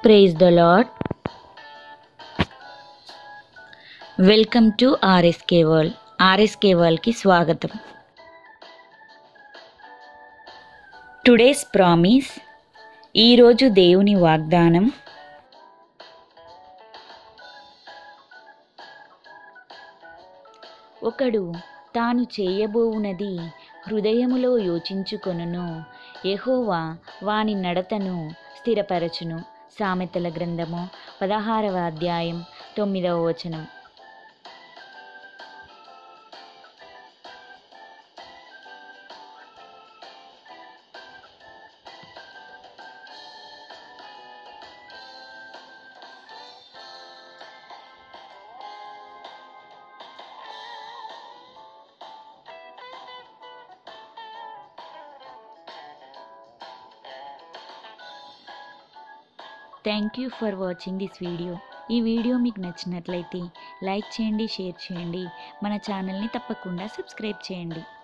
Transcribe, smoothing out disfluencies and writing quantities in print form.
Praise the Lord. Welcome to RSK world. RSK వరల్డ్కి స్వాగతం. Today's promise, ఈరోజు దేవుని వాగ్దానం. ఒకడు తాను చేయబోవునది హృదయములో యోచించుకొనును, యెహోవా వాని నడతను స్థిరపరచును. సామెతల గ్రంథము 16వ అధ్యాయం 9వ వచనం. Thank you for watching this video. ఈ వీడియో మీకు నచ్చినట్లయితే లైక్ చేయండి, షేర్ చేయండి. మన ఛానల్ని తప్పకుండా సబ్స్క్రైబ్ చేయండి.